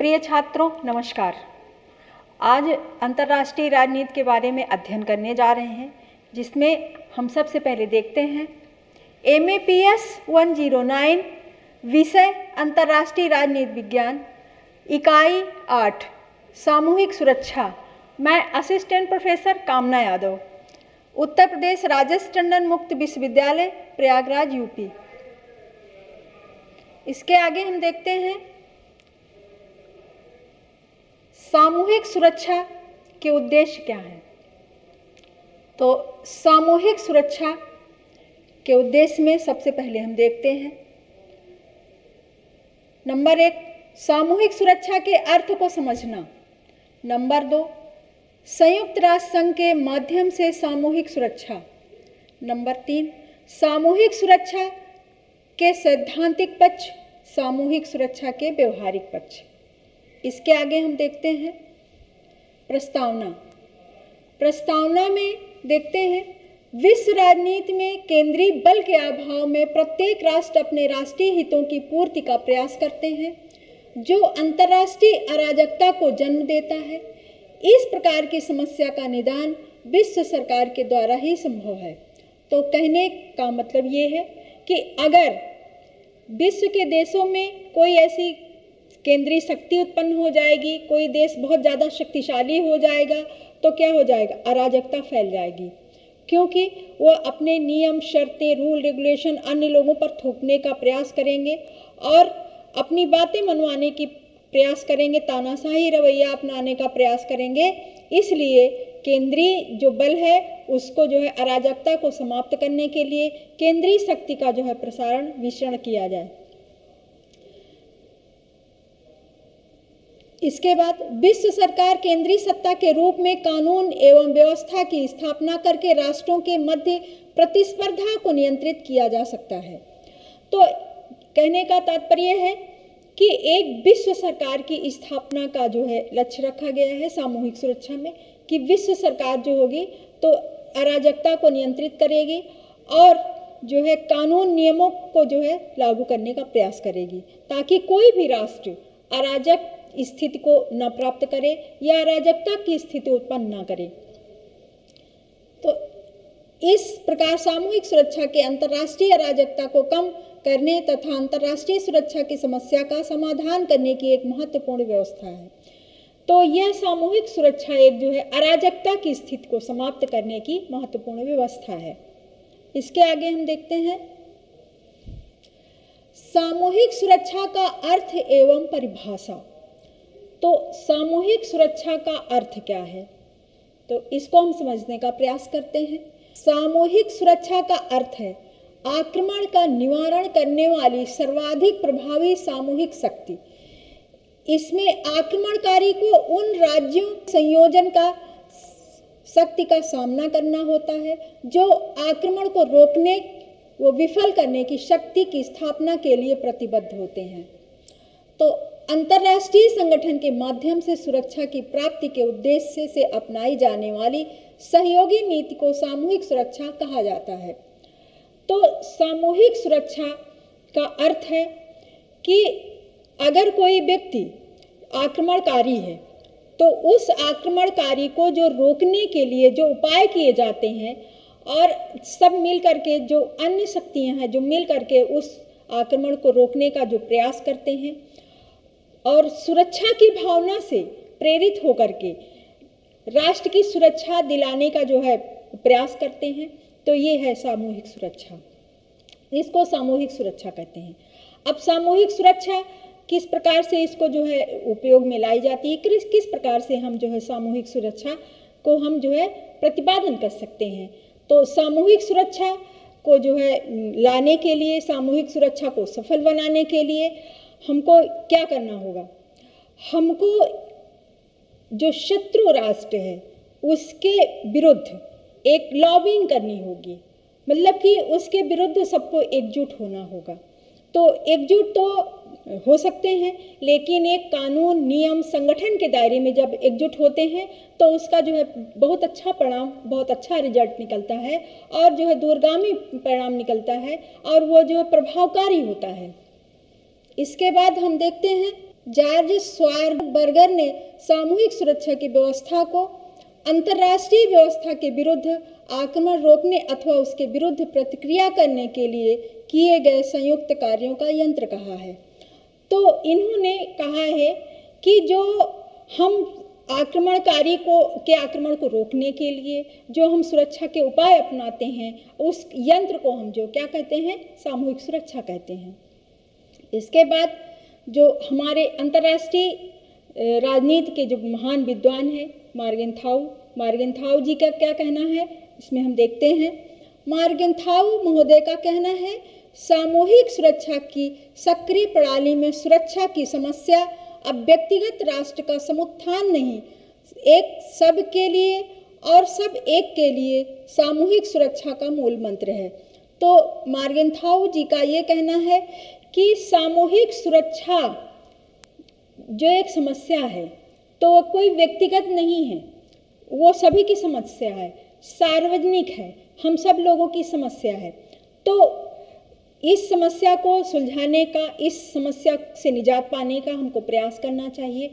प्रिय छात्रों नमस्कार। आज अंतर्राष्ट्रीय राजनीति के बारे में अध्ययन करने जा रहे हैं, जिसमें हम सबसे पहले देखते हैं MAPS 109 विषय अंतर्राष्ट्रीय राजनीति विज्ञान, इकाई 8 सामूहिक सुरक्षा। मैं असिस्टेंट प्रोफेसर कामना यादव, उत्तर प्रदेश राजेश टंडन मुक्त विश्वविद्यालय प्रयागराज यूपी। इसके आगे हम देखते हैं सामूहिक सुरक्षा के उद्देश्य क्या हैं। तो सामूहिक सुरक्षा के उद्देश्य में सबसे पहले हम देखते हैं नंबर 1 सामूहिक सुरक्षा के अर्थ को समझना। नंबर 2 संयुक्त राष्ट्र संघ के माध्यम से सामूहिक सुरक्षा। नंबर 3 सामूहिक सुरक्षा के सैद्धांतिक पक्ष, सामूहिक सुरक्षा के व्यवहारिक पक्ष। इसके आगे हम देखते हैं प्रस्तावना। प्रस्तावना में देखते हैं विश्व राजनीति में केंद्रीय बल के अभाव में प्रत्येक राष्ट्र अपने राष्ट्रीय हितों की पूर्ति का प्रयास करते हैं, जो अंतर्राष्ट्रीय अराजकता को जन्म देता है। इस प्रकार की समस्या का निदान विश्व सरकार के द्वारा ही संभव है। तो कहने का मतलब ये है कि अगर विश्व के देशों में कोई ऐसी केंद्रीय शक्ति उत्पन्न हो जाएगी, कोई देश बहुत ज़्यादा शक्तिशाली हो जाएगा, तो क्या हो जाएगा? अराजकता फैल जाएगी, क्योंकि वो अपने नियम, शर्तें, रूल, रेगुलेशन अन्य लोगों पर थोपने का प्रयास करेंगे और अपनी बातें मनवाने की प्रयास करेंगे, तानाशाही रवैया अपनाने का प्रयास करेंगे। इसलिए केंद्रीय जो बल है उसको जो है अराजकता को समाप्त करने के लिए केंद्रीय शक्ति का जो है प्रसारण, विसरण किया जाए। इसके बाद विश्व सरकार केंद्रीय सत्ता के रूप में कानून एवं व्यवस्था की स्थापना करके राष्ट्रों के मध्य प्रतिस्पर्धा को नियंत्रित किया जा सकता है। तो कहने का तात्पर्य है कि एक विश्व सरकार की स्थापना का जो है लक्ष्य रखा गया है सामूहिक सुरक्षा में, कि विश्व सरकार जो होगी तो अराजकता को नियंत्रित करेगी और जो है कानून नियमों को जो है लागू करने का प्रयास करेगी, ताकि कोई भी राष्ट्र अराजक स्थिति को न प्राप्त करे या अराजकता की स्थिति उत्पन्न न करे। तो इस प्रकार सामूहिक सुरक्षा के अंतर्राष्ट्रीय अराजकता को कम करने तथा अंतर्राष्ट्रीय सुरक्षा की समस्या का समाधान करने की एक महत्वपूर्ण व्यवस्था है। तो यह सामूहिक सुरक्षा एक जो है अराजकता की स्थिति को समाप्त करने की महत्वपूर्ण व्यवस्था है। इसके आगे हम देखते हैं सामूहिक सुरक्षा का अर्थ एवं परिभाषा। तो सामूहिक सुरक्षा का अर्थ क्या है, तो इसको हम समझने का प्रयास करते हैं। सामूहिक सुरक्षा का अर्थ है आक्रमण का निवारण करने वाली सर्वाधिक प्रभावी सामूहिक शक्ति। इसमें आक्रमणकारी को उन राज्यों संयोजन का शक्ति का सामना करना होता है जो आक्रमण को रोकने व विफल करने की शक्ति की स्थापना के लिए प्रतिबद्ध होते हैं। तो अंतर्राष्ट्रीय संगठन के माध्यम से सुरक्षा की प्राप्ति के उद्देश्य से अपनाई जाने वाली सहयोगी नीति को सामूहिक सुरक्षा कहा जाता है। तो सामूहिक सुरक्षा का अर्थ है कि अगर कोई व्यक्ति आक्रमणकारी है तो उस आक्रमणकारी को जो रोकने के लिए जो उपाय किए जाते हैं और सब मिल करके जो अन्य शक्तियां हैं जो मिल करके उस आक्रमण को रोकने का जो प्रयास करते हैं और सुरक्षा की भावना से प्रेरित होकर के राष्ट्र की सुरक्षा दिलाने का जो है प्रयास करते हैं, तो ये है सामूहिक सुरक्षा। इसको सामूहिक सुरक्षा कहते हैं। अब सामूहिक सुरक्षा किस प्रकार से इसको जो है उपयोग में लाई जाती है, किस प्रकार से हम जो है सामूहिक सुरक्षा को हम जो है प्रतिपादन कर सकते हैं। तो सामूहिक सुरक्षा को जो है लाने के लिए, सामूहिक सुरक्षा को सफल बनाने के लिए हमको क्या करना होगा? हमको जो शत्रु राष्ट्र है उसके विरुद्ध एक लॉबिंग करनी होगी, मतलब कि उसके विरुद्ध सबको एकजुट होना होगा। तो एकजुट तो हो सकते हैं, लेकिन एक कानून, नियम, संगठन के दायरे में जब एकजुट होते हैं तो उसका जो है बहुत अच्छा परिणाम, बहुत अच्छा रिजल्ट निकलता है और जो है दूरगामी परिणाम निकलता है और वो जो है प्रभावकारी होता है। इसके बाद हम देखते हैं जॉर्ज स्वारबर्गर ने सामूहिक सुरक्षा की व्यवस्था को अंतर्राष्ट्रीय व्यवस्था के विरुद्ध आक्रमण रोकने अथवा उसके विरुद्ध प्रतिक्रिया करने के लिए किए गए संयुक्त कार्यों का यंत्र कहा है। तो इन्होंने कहा है कि जो हम आक्रमणकारी के आक्रमण को रोकने के लिए जो हम सुरक्षा के उपाय अपनाते हैं, उस यंत्र को हम जो क्या कहते हैं, सामूहिक सुरक्षा कहते हैं। इसके बाद जो हमारे अंतर्राष्ट्रीय राजनीति के जो महान विद्वान हैं मार्गेंथाउ जी का क्या कहना है, इसमें हम देखते हैं। मार्गेंथाउ महोदय का कहना है, सामूहिक सुरक्षा की सक्रिय प्रणाली में सुरक्षा की समस्या अब व्यक्तिगत राष्ट्र का समुत्थान नहीं, एक सब के लिए और सब एक के लिए सामूहिक सुरक्षा का मूल मंत्र है। तो मार्गेंथाउ जी का ये कहना है कि सामूहिक सुरक्षा जो एक समस्या है तो वो कोई व्यक्तिगत नहीं है, वो सभी की समस्या है, सार्वजनिक है, हम सब लोगों की समस्या है। तो इस समस्या को सुलझाने का, इस समस्या से निजात पाने का हमको प्रयास करना चाहिए।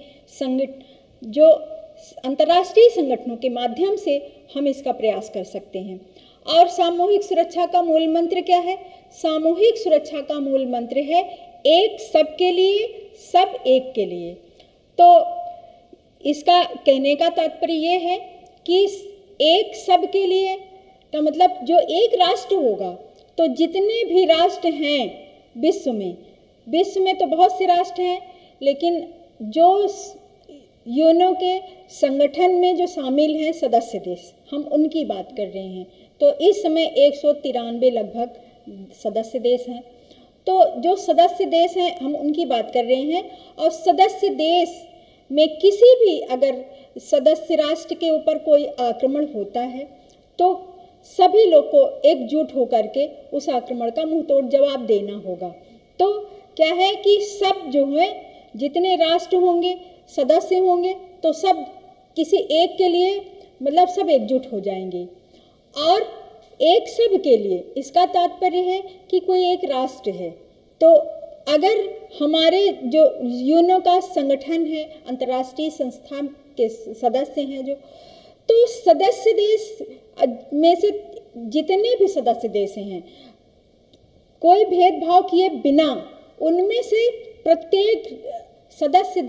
जो अंतर्राष्ट्रीय संगठनों के माध्यम से हम इसका प्रयास कर सकते हैं। और सामूहिक सुरक्षा का मूल मंत्र क्या है? सामूहिक सुरक्षा का मूल मंत्र है एक सबके लिए, सब एक के लिए। तो इसका कहने का तात्पर्य ये है कि एक सब के लिए का मतलब जो एक राष्ट्र होगा, तो जितने भी राष्ट्र हैं विश्व में तो बहुत से राष्ट्र हैं, लेकिन जो यूएनओ के संगठन में जो शामिल हैं सदस्य देश, हम उनकी बात कर रहे हैं। तो इस समय 193 लगभग सदस्य देश हैं। तो जो सदस्य देश हैं हम उनकी बात कर रहे हैं। और सदस्य देश में किसी भी अगर सदस्य राष्ट्र के ऊपर कोई आक्रमण होता है तो सभी लोग को एकजुट होकर के उस आक्रमण का मुंहतोड़ जवाब देना होगा। तो क्या है कि सब जो है, जितने राष्ट्र होंगे, सदस्य होंगे, तो सब किसी एक के लिए मतलब सब एकजुट हो जाएंगे। और एक सब के लिए इसका तात्पर्य है कि कोई एक राष्ट्र है, तो अगर हमारे जो यूएनओ का संगठन है, अंतर्राष्ट्रीय संस्था के सदस्य हैं जो, तो सदस्य देश में से जितने भी सदस्य देश हैं, कोई भेदभाव किए बिना उनमें से प्रत्येक सदस्य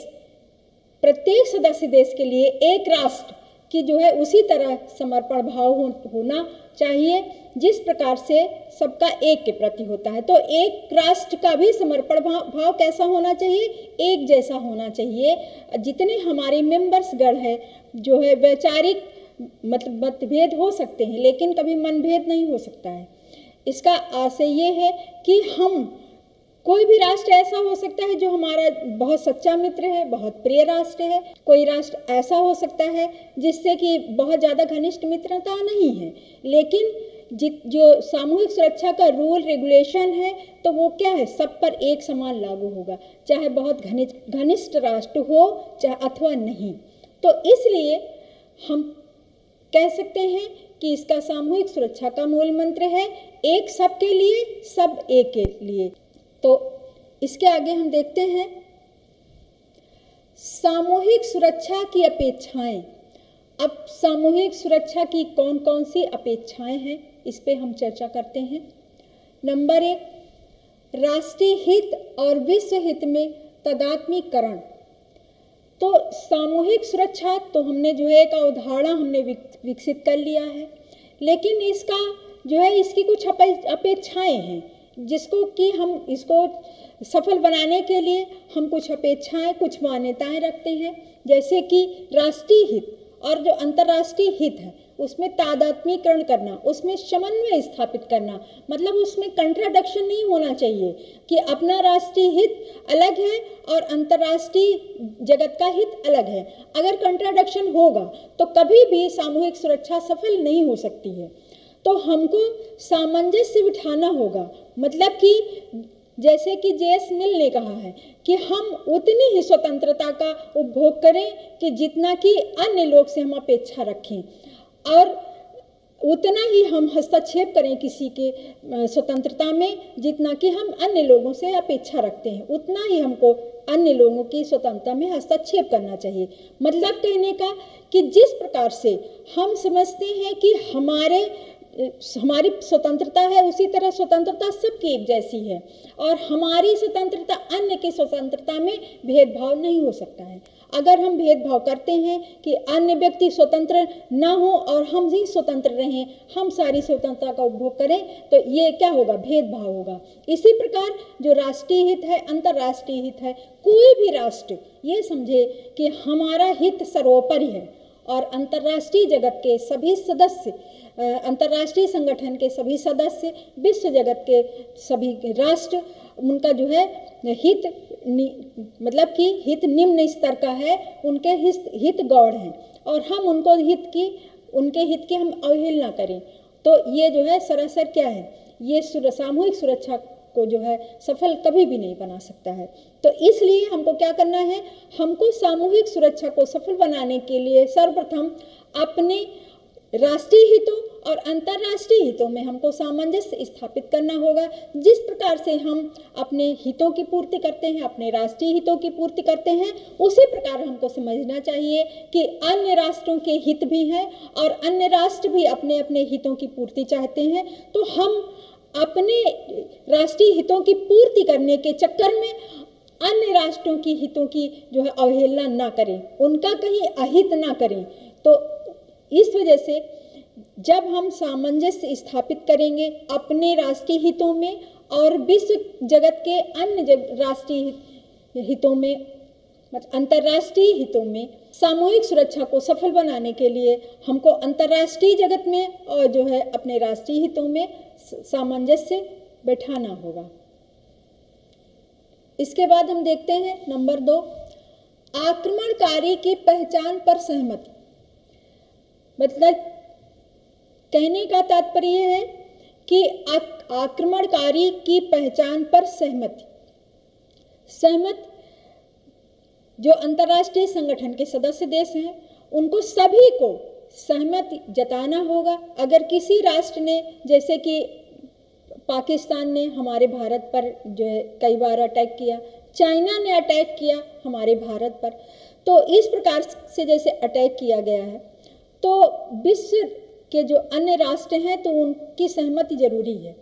देश के लिए एक राष्ट्र की जो है उसी तरह समर्पण भाव होना चाहिए जिस प्रकार से सबका एक के प्रति होता है। तो एक राष्ट्र का भी समर्पण भाव कैसा होना चाहिए? एक जैसा होना चाहिए। जितने हमारे मेंबर्स गण है जो है, वैचारिक मतलब मतभेद हो सकते हैं लेकिन कभी मनभेद नहीं हो सकता है। इसका आशय ये है कि हम कोई भी राष्ट्र ऐसा हो सकता है जो हमारा बहुत सच्चा मित्र है, बहुत प्रिय राष्ट्र है। कोई राष्ट्र ऐसा हो सकता है जिससे कि बहुत ज़्यादा घनिष्ठ मित्रता नहीं है, लेकिन जो सामूहिक सुरक्षा का रूल रेगुलेशन है तो वो क्या है, सब पर एक समान लागू होगा, चाहे बहुत घनिष्ठ राष्ट्र हो चाहे अथवा नहीं। तो इसलिए हम कह सकते हैं कि इसका सामूहिक सुरक्षा का मूल मंत्र है एक सब के लिए, सब एक के लिए। तो इसके आगे हम देखते हैं सामूहिक सुरक्षा की अपेक्षाएं। अब सामूहिक सुरक्षा की कौन कौन सी अपेक्षाएं हैं, इस पे हम चर्चा करते हैं। नंबर 1, राष्ट्रीय हित और विश्व हित में तादात्म्यकरण। तो सामूहिक सुरक्षा तो हमने जो है एक अवधारणा हमने विकसित कर लिया है, लेकिन इसका जो है इसकी कुछ अपेक्षाएं हैं जिसको कि हम इसको सफल बनाने के लिए हम कुछ अपेक्षाएं, कुछ मान्यताएं रखते हैं। जैसे कि राष्ट्रीय हित और जो अंतर्राष्ट्रीय हित है उसमें तादात्म्यकरण करना, उसमें समन्वय स्थापित करना, मतलब उसमें कंट्राडिक्शन नहीं होना चाहिए कि अपना राष्ट्रीय हित अलग है और अंतर्राष्ट्रीय जगत का हित अलग है। अगर कंट्राडिक्शन होगा तो कभी भी सामूहिक सुरक्षा सफल नहीं हो सकती है। तो हमको सामंजस्य बिठाना होगा, मतलब कि जैसे कि जेएस मिल ने कहा है कि हम उतनी ही स्वतंत्रता का उपभोग करें कि जितना कि अन्य लोग से हम अपेक्षा रखें। और उतना ही हम हस्तक्षेप करें किसी के स्वतंत्रता में जितना कि हम अन्य लोगों से अपेक्षा रखते हैं, उतना ही हमको अन्य लोगों की स्वतंत्रता में हस्तक्षेप करना चाहिए। मतलब कहने का कि जिस प्रकार से हम समझते हैं कि हमारी स्वतंत्रता है, उसी तरह स्वतंत्रता सबकी एक जैसी है, और हमारी स्वतंत्रता अन्य की स्वतंत्रता में भेदभाव नहीं हो सकता है। अगर हम भेदभाव करते हैं कि अन्य व्यक्ति स्वतंत्र न हो और हम ही स्वतंत्र रहें, हम सारी स्वतंत्रता का उपभोग करें, तो ये क्या होगा? भेदभाव होगा। इसी प्रकार जो राष्ट्रीय हित है, अंतर्राष्ट्रीय हित है, कोई भी राष्ट्र ये समझे कि हमारा हित सर्वोपरि है और अंतर्राष्ट्रीय जगत के सभी सदस्य, अंतर्राष्ट्रीय संगठन के सभी सदस्य, विश्व जगत के सभी राष्ट्र, उनका जो है हित मतलब कि हित निम्न स्तर का है, उनके हित गौड़ हैं और हम उनके हित की हम अवहेलना करें, तो ये जो है सरासर क्या है? ये सामूहिक सुरक्षा को जो है सफल कभी भी नहीं बना सकता है। तो इसलिए हमको क्या करना है? हमको सामूहिक सुरक्षा को सफल बनाने के लिए सर्वप्रथम अपने राष्ट्रीय हितों और अंतर्राष्ट्रीय हितों में हमको सामंजस्य स्थापित करना होगा। जिस प्रकार से हम अपने हितों की पूर्ति करते हैं, अपने राष्ट्रीय हितों की पूर्ति करते हैं, उसी प्रकार हमको समझना चाहिए कि अन्य राष्ट्रों के हित भी हैं और अन्य राष्ट्र भी अपने अपने हितों की पूर्ति चाहते हैं। तो हम अपने राष्ट्रीय हितों की पूर्ति करने के चक्कर में अन्य राष्ट्रों की हितों की जो है अवहेलना ना करें, उनका कहीं अहित ना करें। तो इस वजह से जब हम सामंजस्य स्थापित करेंगे अपने राष्ट्रीय हितों में और विश्व जगत के अन्य राष्ट्रीय हितों में, मतलब अंतर्राष्ट्रीय हितों में, सामूहिक सुरक्षा को सफल बनाने के लिए हमको अंतर्राष्ट्रीय जगत में और जो है अपने राष्ट्रीय हितों में सामंजस्य बैठाना होगा। इसके बाद हम देखते हैं नंबर 2, आक्रमणकारी की पहचान पर सहमति। मतलब कहने का तात्पर्य है कि आक्रमणकारी की पहचान पर सहमति जो अंतर्राष्ट्रीय संगठन के सदस्य देश हैं, उनको सभी को सहमति जताना होगा। अगर किसी राष्ट्र ने, जैसे कि पाकिस्तान ने हमारे भारत पर जो है कई बार अटैक किया, चाइना ने अटैक किया हमारे भारत पर, तो इस प्रकार से जैसे अटैक किया गया है, तो विश्व के जो अन्य राष्ट्र हैं तो उनकी सहमति जरूरी है।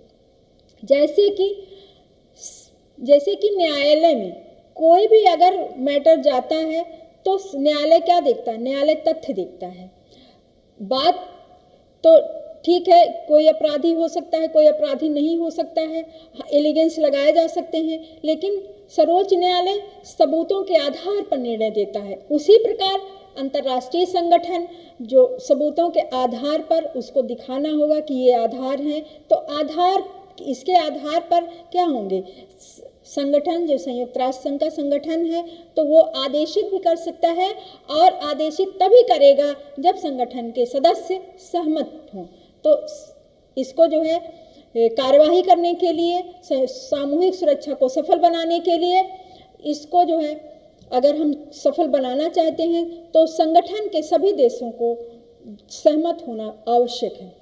जैसे कि न्यायालय में कोई भी अगर मैटर जाता है तो न्यायालय क्या देखता है? न्यायालय तथ्य देखता है। बात तो ठीक है, कोई अपराधी हो सकता है, कोई अपराधी नहीं हो सकता है, एलिगेंस लगाए जा सकते हैं, लेकिन सर्वोच्च न्यायालय सबूतों के आधार पर निर्णय देता है। उसी प्रकार अंतर्राष्ट्रीय संगठन जो सबूतों के आधार पर उसको दिखाना होगा कि ये आधार हैं, तो इसके आधार पर क्या होंगे? संगठन जो संयुक्त राष्ट्र संघ का संगठन है तो वो आदेशित भी कर सकता है और आदेशित तभी करेगा जब संगठन के सदस्य सहमत हों। तो इसको जो है कार्यवाही करने के लिए, सामूहिक सुरक्षा को सफल बनाने के लिए, इसको जो है अगर हम सफल बनाना चाहते हैं तो संगठन के सभी देशों को सहमत होना आवश्यक है।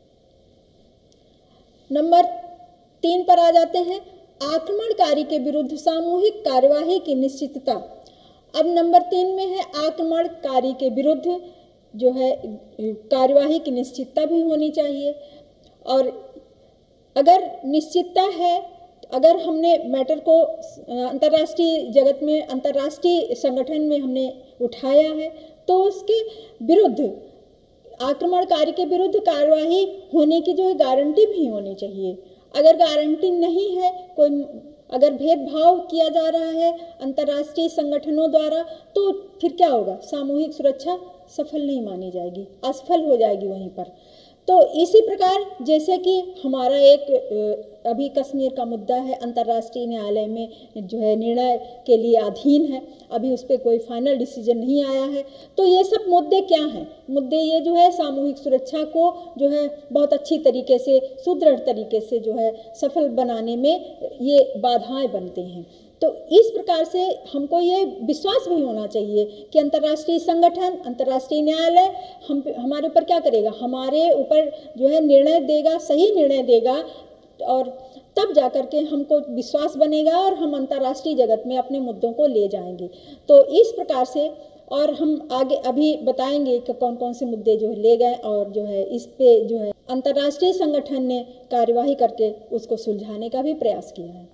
नंबर 3 पर आ जाते हैं, आक्रमणकारी के विरुद्ध सामूहिक कार्यवाही की निश्चितता। अब नंबर 3 में है आक्रमणकारी के विरुद्ध जो है कार्यवाही की निश्चितता भी होनी चाहिए। और अगर निश्चितता है, अगर हमने मैटर को अंतर्राष्ट्रीय जगत में, अंतर्राष्ट्रीय संगठन में हमने उठाया है, तो उसके विरुद्ध, आक्रमणकारी के विरुद्ध कार्यवाही होने की जो है गारंटी भी होनी चाहिए। अगर गारंटी नहीं है, अगर भेदभाव किया जा रहा है अंतर्राष्ट्रीय संगठनों द्वारा, तो फिर क्या होगा? सामूहिक सुरक्षा सफल नहीं मानी जाएगी, असफल हो जाएगी वहीं पर। तो इसी प्रकार जैसे कि हमारा एक अभी कश्मीर का मुद्दा है, अंतर्राष्ट्रीय न्यायालय में जो है निर्णय के लिए अधीन है, अभी उस पर कोई फाइनल डिसीजन नहीं आया है। तो ये सब मुद्दे क्या हैं? मुद्दे ये जो है सामूहिक सुरक्षा को जो है बहुत अच्छी तरीके से, सुदृढ़ तरीके से जो है सफल बनाने में ये बाधाएं बनते हैं। तो इस प्रकार से हमको ये विश्वास भी होना चाहिए कि अंतर्राष्ट्रीय संगठन, अंतर्राष्ट्रीय न्यायालय हमारे ऊपर क्या करेगा, हमारे ऊपर जो है निर्णय देगा, सही निर्णय देगा, और तब जाकर के हमको विश्वास बनेगा और हम अंतर्राष्ट्रीय जगत में अपने मुद्दों को ले जाएंगे। तो इस प्रकार से, और हम आगे अभी बताएंगे कि कौन कौन से मुद्दे जो है ले गए, और जो है इस पे जो है अंतर्राष्ट्रीय संगठन ने कार्यवाही करके उसको सुलझाने का भी प्रयास किया है।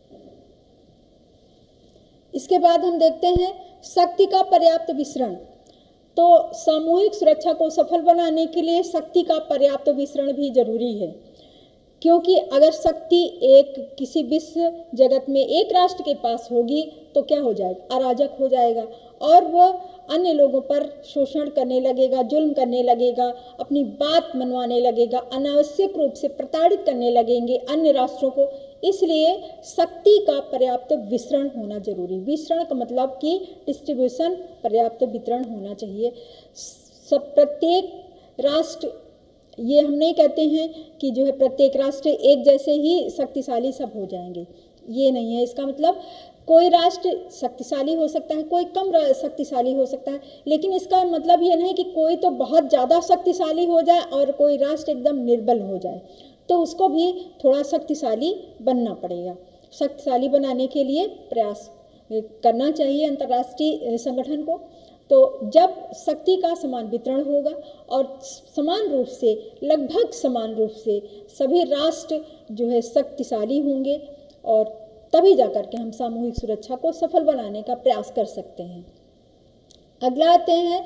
इसके बाद हम देखते हैं शक्ति का पर्याप्त विसरण। तो सामूहिक सुरक्षा को सफल बनाने के लिए शक्ति का पर्याप्त विसरण भी जरूरी है, क्योंकि अगर शक्ति एक किसी विश्व जगत में एक राष्ट्र के पास होगी तो क्या हो जाएगा, अराजक हो जाएगा, और वह अन्य लोगों पर शोषण करने लगेगा, जुल्म करने लगेगा, अपनी बात मनवाने लगेगा, अनावश्यक रूप से प्रताड़ित करने लगेंगे अन्य राष्ट्रों को। इसलिए शक्ति का पर्याप्त विसरण होना जरूरी। विसरण का मतलब कि डिस्ट्रीब्यूशन, पर्याप्त वितरण होना चाहिए। सब प्रत्येक राष्ट्र, ये हम नहीं कहते हैं कि जो है प्रत्येक राष्ट्र एक जैसे ही शक्तिशाली सब हो जाएंगे, ये नहीं है। इसका मतलब कोई राष्ट्र शक्तिशाली हो सकता है, कोई कम शक्तिशाली हो सकता है, लेकिन इसका मतलब ये नहीं कि कोई तो बहुत ज़्यादा शक्तिशाली हो जाए और कोई राष्ट्र एकदम निर्बल हो जाए, तो उसको भी थोड़ा शक्तिशाली बनना पड़ेगा। शक्तिशाली बनाने के लिए प्रयास करना चाहिए अंतर्राष्ट्रीय संगठन को। तो जब शक्ति का समान वितरण होगा और समान रूप से, लगभग समान रूप से सभी राष्ट्र जो है शक्तिशाली होंगे, और तभी जाकर के हम सामूहिक सुरक्षा को सफल बनाने का प्रयास कर सकते हैं। अगला आते हैं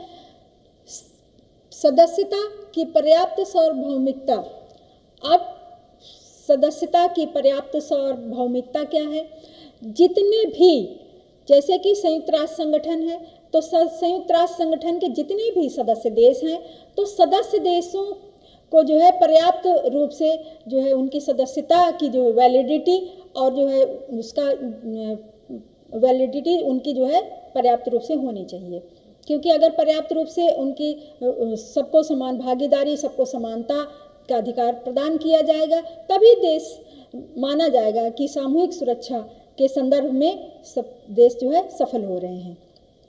सदस्यता की पर्याप्त सार्वभौमिकता। अब सदस्यता की पर्याप्त सार्वभौमिकता क्या है? जितने भी, जैसे कि संयुक्त राष्ट्र संगठन है, तो संयुक्त राष्ट्र संगठन के जितने भी सदस्य देश हैं, तो सदस्य देशों को जो है पर्याप्त रूप से जो है उनकी सदस्यता की जो वैलिडिटी, और जो है उसका वैलिडिटी उनकी जो है पर्याप्त रूप से होनी चाहिए। क्योंकि अगर पर्याप्त रूप से उनकी सबको समान भागीदारी, सबको समानता का अधिकार प्रदान किया जाएगा, तभी देश माना जाएगा कि सामूहिक सुरक्षा के संदर्भ में सब देश जो है सफल हो रहे हैं।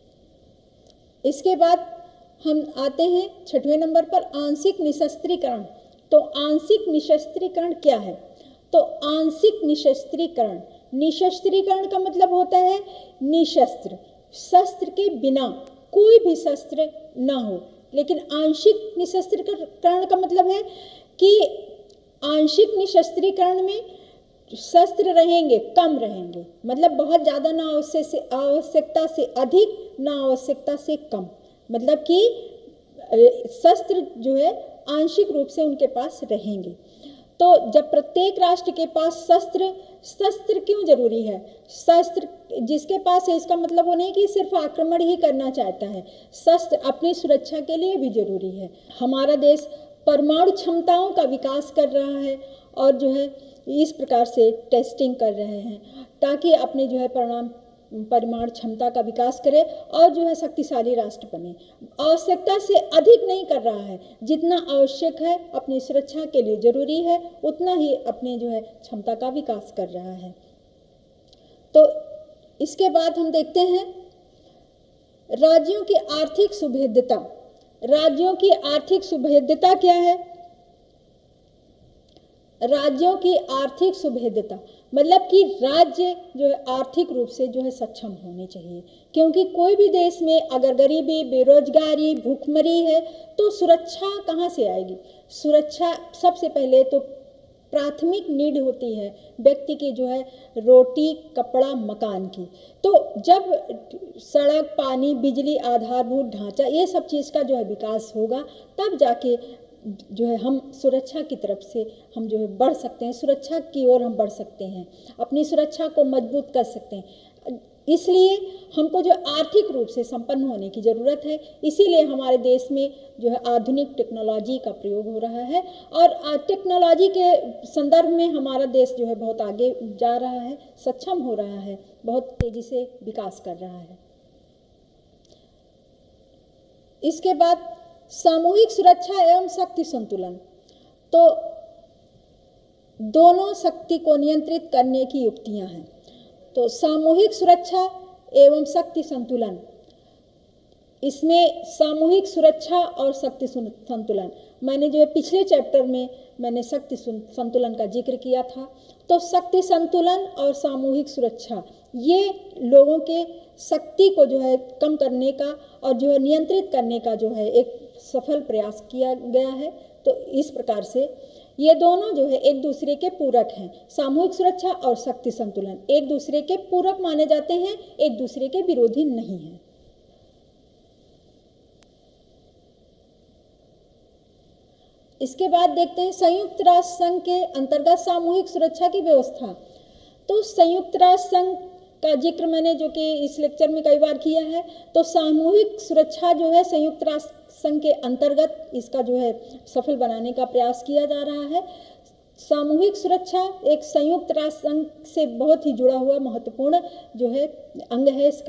इसके बाद हम आते हैं 6वें नंबर पर, आंशिक निशस्त्रीकरण। तो आंशिक निशस्त्रीकरण क्या है? तो आंशिक निशस्त्रीकरण, निशस्त्रीकरण का मतलब होता है निशस्त्र, शस्त्र के बिना, कोई भी शस्त्र ना हो। लेकिन आंशिक निशस्त्रीकरण का मतलब है कि आंशिक निशस्त्रीकरण में शस्त्र रहेंगे, कम रहेंगे, मतलब बहुत ज़्यादा ना आवश्यकता से अधिक, ना आवश्यकता से कम, मतलब कि शस्त्र जो है आंशिक रूप से उनके पास रहेंगे। तो जब प्रत्येक राष्ट्र के पास शस्त्र क्यों जरूरी है? शस्त्र जिसके पास है, इसका मतलब वो नहीं कि सिर्फ आक्रमण ही करना चाहता है, शस्त्र अपनी सुरक्षा के लिए भी जरूरी है। हमारा देश परमाणु क्षमताओं का विकास कर रहा है और जो है इस प्रकार से टेस्टिंग कर रहे हैं, ताकि अपने जो है परमाणु क्षमता का विकास करे और जो है शक्तिशाली राष्ट्र बने। आवश्यकता से अधिक नहीं कर रहा है, जितना आवश्यक है अपनी सुरक्षा के लिए जरूरी है, उतना ही अपने जो है क्षमता का विकास कर रहा है। तो इसके बाद हम देखते हैं राज्यों की आर्थिक सुभेद्यता। राज्यों की आर्थिक सुभेद्यता क्या है? राज्यों की आर्थिक सुभेद्यता मतलब कि राज्य जो है आर्थिक रूप से जो है सक्षम होने चाहिए, क्योंकि कोई भी देश में अगर गरीबी, बेरोजगारी, भूखमरी है तो सुरक्षा कहाँ से आएगी? सुरक्षा सबसे पहले तो प्राथमिक नीड होती है व्यक्ति की, जो है रोटी, कपड़ा, मकान की। तो जब सड़क, पानी, बिजली, आधारभूत ढांचा, ये सब चीज़ का जो है विकास होगा, तब जाके जो है हम सुरक्षा की तरफ से हम जो है बढ़ सकते हैं, सुरक्षा की ओर हम बढ़ सकते हैं, अपनी सुरक्षा को मजबूत कर सकते हैं। इसलिए हमको जो आर्थिक रूप से संपन्न होने की ज़रूरत है, इसीलिए हमारे देश में जो है आधुनिक टेक्नोलॉजी का प्रयोग हो रहा है और टेक्नोलॉजी के संदर्भ में हमारा देश जो है बहुत आगे जा रहा है, सक्षम हो रहा है, बहुत तेज़ी से विकास कर रहा है। इसके बाद सामूहिक सुरक्षा एवं शक्ति संतुलन। तो दोनों शक्ति को नियंत्रित करने की युक्तियां हैं। तो सामूहिक सुरक्षा एवं शक्ति संतुलन, इसमें सामूहिक सुरक्षा और शक्ति संतुलन, मैंने जो है पिछले चैप्टर में मैंने शक्ति संतुलन का जिक्र किया था। तो शक्ति संतुलन और सामूहिक सुरक्षा ये लोगों के शक्ति को जो है कम करने का और जो है नियंत्रित करने का जो है एक सफल प्रयास किया गया है। तो इस प्रकार से ये दोनों जो है एक दूसरे के पूरक हैं। सामूहिक सुरक्षा और शक्ति संतुलन एक दूसरे के पूरक माने जाते हैं, एक दूसरे के विरोधी नहीं हैं। इसके बाद देखते हैं संयुक्त राष्ट्र संघ के अंतर्गत सामूहिक सुरक्षा की व्यवस्था। तो संयुक्त राष्ट्र संघ का जिक्र मैंने जो कि इस लेक्चर में कई बार किया है। तो सामूहिक सुरक्षा जो है संयुक्त राष्ट्र संघ के अंतर्गत इसका जो है सफल बनाने का प्रयास किया जा रहा है। सामूहिक सुरक्षा एक संयुक्त राष्ट्र संघ से बहुत ही जुड़ा हुआ महत्वपूर्ण जो है अंग है इसका।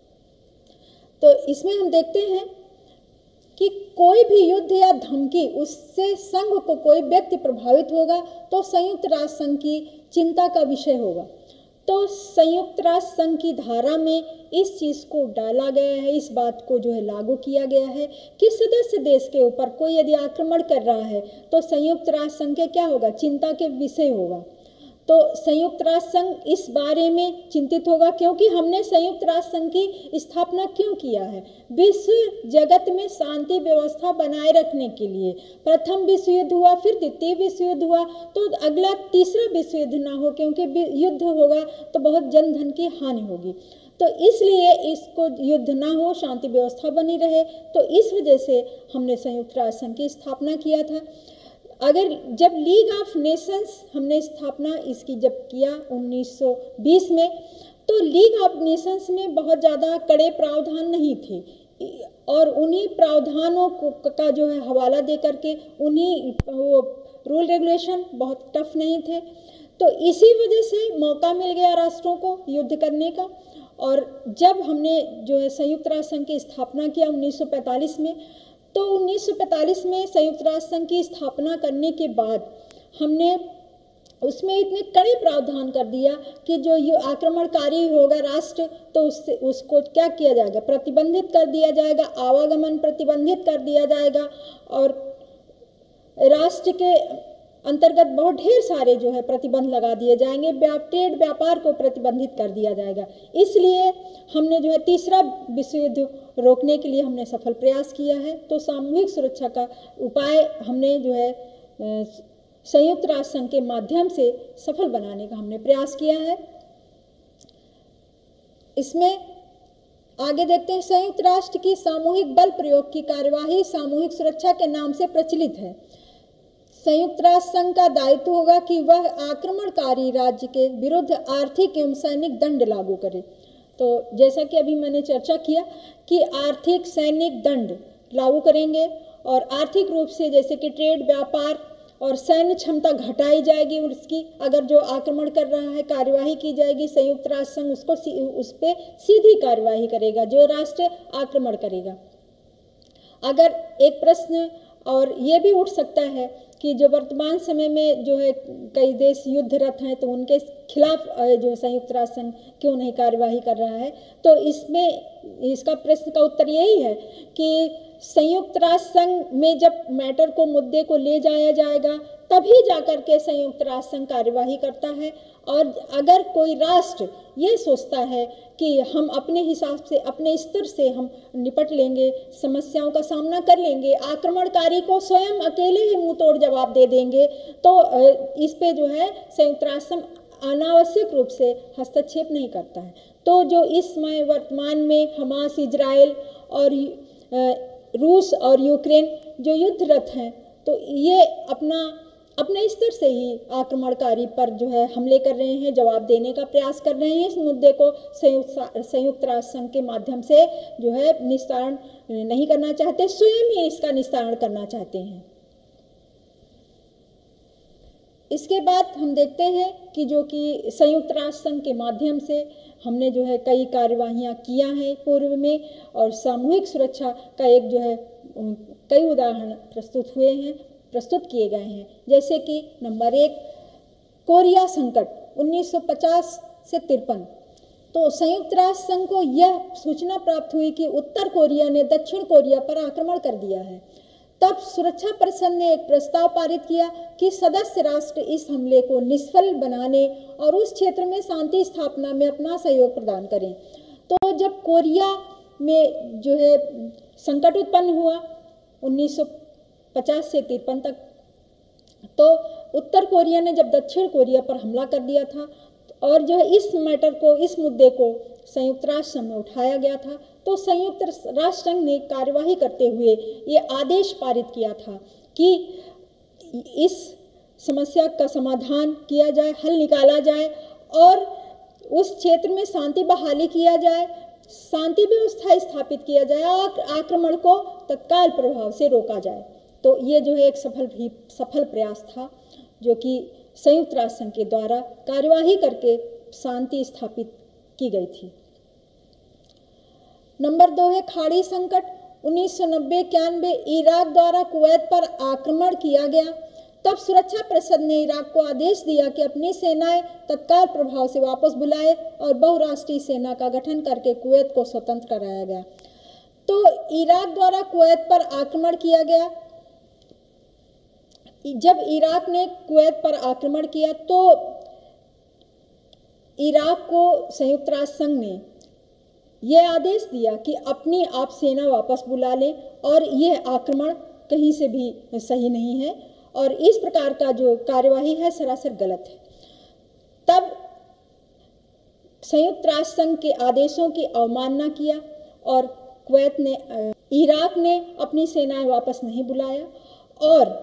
तो इसमें हम देखते हैं कि कोई भी युद्ध या धमकी उससे संघ को कोई व्यक्ति प्रभावित होगा तो संयुक्त राष्ट्र संघ की चिंता का विषय होगा। तो संयुक्त राष्ट्र संघ की धारा में इस चीज को डाला गया है, इस बात को जो है लागू किया गया है कि सदस्य देश के ऊपर कोई यदि आक्रमण कर रहा है तो संयुक्त राष्ट्र संघ के क्या होगा, चिंता के विषय होगा। तो संयुक्त राष्ट्र संघ इस बारे में चिंतित होगा क्योंकि हमने संयुक्त राष्ट्र संघ की स्थापना क्यों किया है, विश्व जगत में शांति व्यवस्था बनाए रखने के लिए। प्रथम विश्व युद्ध हुआ, फिर द्वितीय विश्व युद्ध हुआ, तो अगला तीसरा विश्व युद्ध ना हो क्योंकि युद्ध होगा तो बहुत जन धन की हानि होगी। तो इसलिए इसको युद्ध ना हो, शांति व्यवस्था बनी रहे, तो इस वजह से हमने संयुक्त राष्ट्र संघ की स्थापना किया था। अगर जब लीग ऑफ नेशंस हमने स्थापना इसकी जब किया 1920 में, तो लीग ऑफ नेशंस में बहुत ज़्यादा कड़े प्रावधान नहीं थे और उन्हीं प्रावधानों का जो है हवाला दे करके उन्हीं वो रूल रेगुलेशन बहुत टफ नहीं थे। तो इसी वजह से मौका मिल गया राष्ट्रों को युद्ध करने का। और जब हमने जो है संयुक्त राष्ट्र संघ की स्थापना किया 1945 में, तो 1945 में संयुक्त राष्ट्र संघ की स्थापना करने के बाद हमने उसमें इतने कड़े प्रावधान कर दिया कि जो ये आक्रमणकारी होगा राष्ट्र तो उसको क्या किया जाएगा, प्रतिबंधित कर दिया जाएगा, आवागमन प्रतिबंधित कर दिया जाएगा और राष्ट्र के अंतर्गत बहुत ढेर सारे जो है प्रतिबंध लगा दिए जाएंगे, ट्रेड व्यापार को प्रतिबंधित कर दिया जाएगा। इसलिए हमने जो है तीसरा विश्व युद्ध रोकने के लिए हमने सफल प्रयास किया है। तो सामूहिक सुरक्षा का उपाय हमने जो है संयुक्त राष्ट्र संघ के माध्यम से सफल बनाने का हमने प्रयास किया है। इसमें आगे देखते हैं, संयुक्त राष्ट्र की सामूहिक बल प्रयोग की कार्यवाही सामूहिक सुरक्षा के नाम से प्रचलित है। संयुक्त राष्ट्र संघ का दायित्व होगा कि वह आक्रमणकारी राज्य के विरुद्ध आर्थिक एवं सैनिक दंड लागू करे। तो जैसा कि अभी मैंने चर्चा किया कि आर्थिक सैनिक दंड लागू करेंगे और आर्थिक रूप से जैसे कि ट्रेड व्यापार और सैन्य क्षमता घटाई जाएगी उसकी, अगर जो आक्रमण कर रहा है कार्यवाही की जाएगी। संयुक्त राष्ट्र संघ उसको उस पर सीधी कार्यवाही करेगा जो राष्ट्र आक्रमण करेगा। अगर एक प्रश्न और ये भी उठ सकता है कि जो वर्तमान समय में जो है कई देश युद्धरत हैं तो उनके खिलाफ जो संयुक्त राष्ट्र संघ क्यों नहीं कार्यवाही कर रहा है, तो इसमें इसका प्रश्न का उत्तर यही है कि संयुक्त राष्ट्र संघ में जब मैटर को मुद्दे को ले जाया जाएगा तभी जाकर के संयुक्त राष्ट्र संघ कार्यवाही करता है। और अगर कोई राष्ट्र ये सोचता है कि हम अपने हिसाब से अपने स्तर से हम निपट लेंगे, समस्याओं का सामना कर लेंगे, आक्रमणकारी को स्वयं अकेले ही मुंह तोड़ जवाब दे देंगे, तो इस पे जो है संयुक्त राष्ट्र संघ अनावश्यक रूप से हस्तक्षेप नहीं करता है। तो जो इस समय वर्तमान में हमास, इजराइल और रूस और यूक्रेन जो युद्धरत हैं, तो ये अपने स्तर से ही आक्रमणकारी पर जो है हमले कर रहे हैं, जवाब देने का प्रयास कर रहे हैं। इस मुद्दे को संयुक्त राष्ट्र संघ के माध्यम से जो है निस्तारण नहीं करना चाहते, स्वयं ही इसका निस्तारण करना चाहते हैं। इसके बाद हम देखते हैं कि जो कि संयुक्त राष्ट्र संघ के माध्यम से हमने जो है कई कार्यवाहियाँ किया हैं पूर्व में, और सामूहिक सुरक्षा का एक जो है कई उदाहरण प्रस्तुत किए गए हैं। जैसे कि नंबर 1, कोरिया संकट 1950 से 53। तो संयुक्त राष्ट्र संघ को यह सूचना प्राप्त हुई कि उत्तर कोरिया ने दक्षिण कोरिया पर आक्रमण कर दिया है। तब सुरक्षा परिषद ने एक प्रस्ताव पारित किया कि सदस्य राष्ट्र इस हमले को निष्फल बनाने और उस क्षेत्र में शांति स्थापना में अपना सहयोग प्रदान करें। तो जब कोरिया में जो है संकट उत्पन्न हुआ 1950 से 53 तक, तो उत्तर कोरिया ने जब दक्षिण कोरिया पर हमला कर दिया था और जो है इस मैटर को, इस मुद्दे को संयुक्त राष्ट्र संघ में उठाया गया था, तो संयुक्त राष्ट्र संघ ने कार्यवाही करते हुए ये आदेश पारित किया था कि इस समस्या का समाधान किया जाए, हल निकाला जाए और उस क्षेत्र में शांति बहाली किया जाए, शांति व्यवस्था स्थापित किया जाए और आक्रमण को तत्काल प्रभाव से रोका जाए। तो ये जो है एक सफल प्रयास था जो कि संयुक्त राष्ट्र संघ के द्वारा कार्यवाही करके शांति स्थापित की गई थी। नंबर 2 है खाड़ी संकट। 1990-91 इराक द्वारा कुवैत पर आक्रमण किया गया। तब सुरक्षा परिषद ने इराक को आदेश दिया कि अपनी सेनाएं तत्काल प्रभाव से वापस बुलाए और बहुराष्ट्रीय सेना का गठन करके कुवैत को स्वतंत्र कराया गया। तो इराक द्वारा कुवैत पर आक्रमण किया गया। जब इराक ने कुवैत पर आक्रमण किया तो इराक को संयुक्त राष्ट्र संघ ने यह आदेश दिया कि अपनी आप सेना वापस बुला लें और यह आक्रमण कहीं से भी सही नहीं है और इस प्रकार का जो कार्यवाही है सरासर गलत है। तब संयुक्त राष्ट्र संघ के आदेशों की अवमानना किया और कुवैत ने, इराक ने अपनी सेनाएं वापस नहीं बुलाया और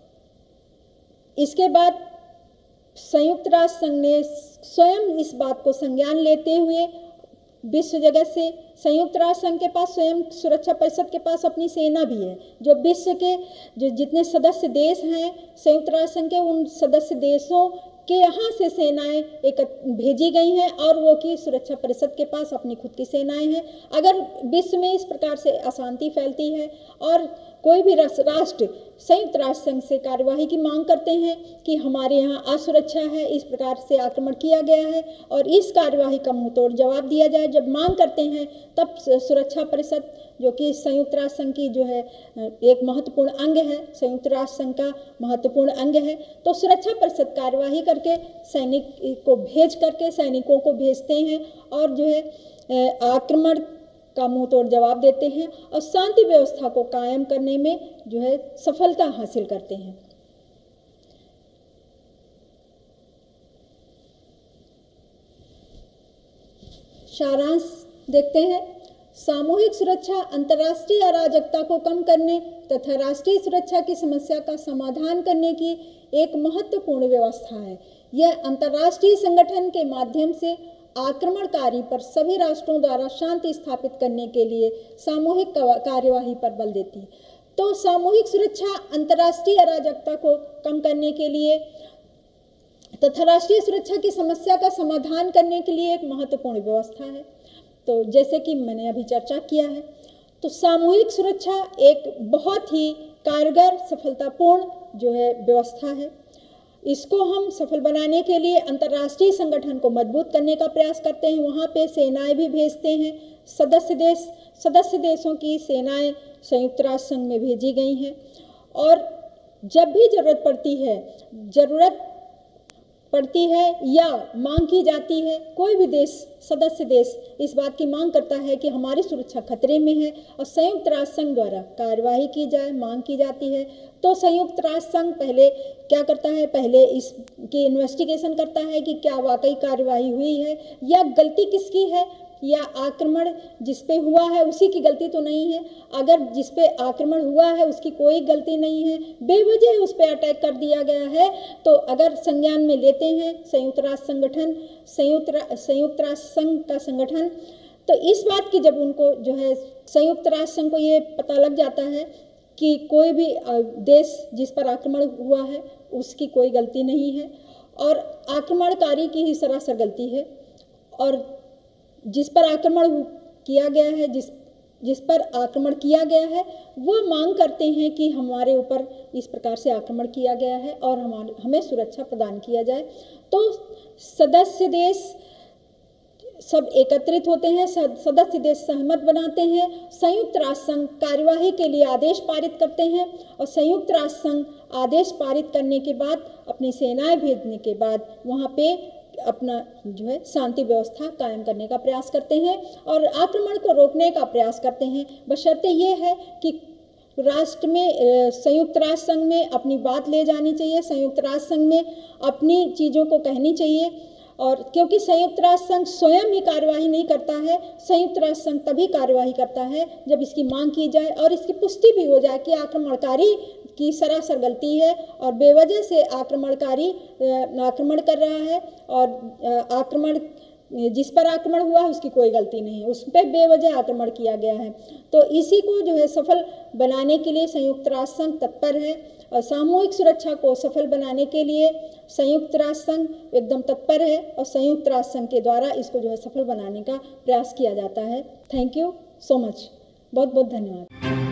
इसके बाद संयुक्त राष्ट्र संघ ने स्वयं इस बात को संज्ञान लेते हुए विश्व जगत से, संयुक्त राष्ट्र संघ के पास स्वयं सुरक्षा परिषद के पास अपनी सेना भी है, जो विश्व के जो जितने सदस्य देश हैं संयुक्त राष्ट्र संघ के, उन सदस्य देशों के यहाँ से सेनाएं भेजी गई हैं और वो की सुरक्षा परिषद के पास अपनी खुद की सेनाएं हैं। अगर विश्व में इस प्रकार से अशांति फैलती है और कोई भी राष्ट्र संयुक्त राष्ट्र संघ से कार्यवाही की मांग करते हैं कि हमारे यहाँ असुरक्षा है, इस प्रकार से आक्रमण किया गया है और इस कार्यवाही का मुंहतोड़ जवाब दिया जाए, जब मांग करते हैं तब सुरक्षा परिषद जो कि संयुक्त राष्ट्र संघ की जो है एक महत्वपूर्ण अंग है, संयुक्त राष्ट्र संघ का महत्वपूर्ण अंग है, तो सुरक्षा परिषद कार्यवाही करके सैनिकों को भेजते हैं और जो है आक्रमण का मुंह तोड़ जवाब देते हैं और शांति व्यवस्था को कायम करने में जो है सफलता हासिल करते हैं। सारांश देखते हैं। सामूहिक सुरक्षा अंतर्राष्ट्रीय अराजकता को कम करने तथा राष्ट्रीय सुरक्षा की समस्या का समाधान करने की एक महत्वपूर्ण व्यवस्था है। यह अंतर्राष्ट्रीय संगठन के माध्यम से आक्रमणकारी पर सभी राष्ट्रों द्वारा शांति स्थापित करने के लिए सामूहिक कार्यवाही पर बल देती है। तो सामूहिक सुरक्षा अंतर्राष्ट्रीय अराजकता को कम करने के लिए तथा राष्ट्रीय सुरक्षा की समस्या का समाधान करने के लिए एक महत्वपूर्ण व्यवस्था है। तो जैसे कि मैंने अभी चर्चा किया है, तो सामूहिक सुरक्षा एक बहुत ही कारगर सफलतापूर्ण जो है व्यवस्था है। इसको हम सफल बनाने के लिए अंतर्राष्ट्रीय संगठन को मजबूत करने का प्रयास करते हैं। वहाँ पे सेनाएं भी भेजते हैं। सदस्य देशों की सेनाएं संयुक्त राष्ट्र संघ में भेजी गई हैं और जब भी जरूरत पड़ती है या मांग की जाती है, कोई भी देश, सदस्य देश इस बात की मांग करता है कि हमारी सुरक्षा खतरे में है और संयुक्त राष्ट्र संघ द्वारा कार्यवाही की जाए, मांग की जाती है, तो संयुक्त राष्ट्र संघ पहले क्या करता है, पहले इसकी इन्वेस्टिगेशन करता है कि क्या वाकई कार्यवाही हुई है या गलती किसकी है या आक्रमण जिस पे हुआ है उसी की गलती तो नहीं है। अगर जिस पे आक्रमण हुआ है उसकी कोई गलती नहीं है, बेवजह उस पे अटैक कर दिया गया है, तो अगर संज्ञान में लेते हैं संयुक्त राष्ट्र संघ का संगठन, तो इस बात की जब उनको जो है संयुक्त राष्ट्र संघ को ये पता लग जाता है कि कोई भी देश जिस पर आक्रमण हुआ है उसकी कोई गलती नहीं है और आक्रमणकारी की ही सरासर गलती है और जिस पर आक्रमण किया गया है, जिस पर आक्रमण किया गया है, वो मांग करते हैं कि हमारे ऊपर इस प्रकार से आक्रमण किया गया है और हमें सुरक्षा प्रदान किया जाए। तो सदस्य देश सब एकत्रित होते हैं, सदस्य देश सहमत बनाते हैं, संयुक्त राष्ट्र संघ कार्यवाही के लिए आदेश पारित करते हैं और संयुक्त राष्ट्र संघ आदेश पारित करने के बाद अपनी सेनाएं भेजने के बाद वहाँ पे अपना जो है शांति व्यवस्था कायम करने का प्रयास करते हैं और आक्रमण को रोकने का प्रयास करते हैं। बशर्ते ये है कि राष्ट्र में संयुक्त राष्ट्र संघ में अपनी बात ले जानी चाहिए, संयुक्त राष्ट्र संघ में अपनी चीज़ों को कहनी चाहिए। और क्योंकि संयुक्त राष्ट्र संघ स्वयं ही कार्यवाही नहीं करता है, संयुक्त राष्ट्र संघ तभी कार्यवाही करता है जब इसकी मांग की जाए और इसकी पुष्टि भी हो जाए कि आक्रमणकारी की सरासर गलती है और बेवजह से आक्रमणकारी आक्रमण कर रहा है और आक्रमण जिस पर आक्रमण हुआ है उसकी कोई गलती नहीं है, उस पर बेवजह आक्रमण किया गया है। तो इसी को जो है सफल बनाने के लिए संयुक्त राष्ट्र संघ तत्पर है और सामूहिक सुरक्षा को सफल बनाने के लिए संयुक्त राष्ट्र संघ एकदम तत्पर है और संयुक्त राष्ट्र संघ के द्वारा इसको जो है सफल बनाने का प्रयास किया जाता है। थैंक यू सो मच, बहुत बहुत धन्यवाद।